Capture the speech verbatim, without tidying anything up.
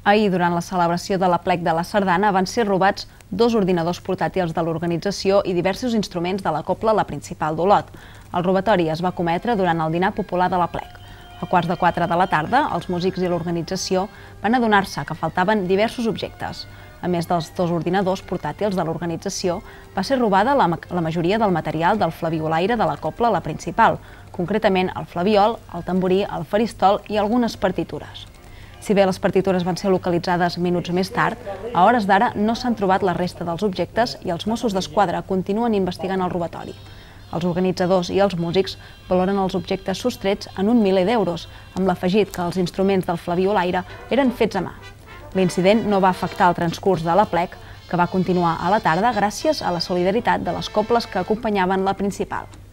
Ahir, durant la celebració de l'Aplec de la Sardana, van ser robats dos ordinadors portàtils de l'organització i diversos instruments de la cobla La Principal d'Olot. El robatori es va cometre durant el dinar popular de l'Aplec. A quarts de quatre de la tarda, els músics i l'organització van adonar-se que faltaven diversos objectes. A més dels dos ordinadors portàtils de l'organització, va ser robada la, la majoria del material del flabiolaire de la cobla La Principal, concretament el flabiol, el tamborí, el faristol i algunes partitures. Si bé les partitures van ser localitzades minuts més tard, a hores d'ara no s'han trobat la resta dels objectes i els Mossos d'Esquadra continuen investigant el robatori. Els organitzadors i els músics valoren els objectes sostrets en un miler d'euros, amb l'afegit que els instruments del flabiolaire eren fets a mà. L'incident no va afectar el transcurs de l'Aplec, que va continuar a la tarda gràcies a la solidaritat de les cobles que acompanyaven la Principal.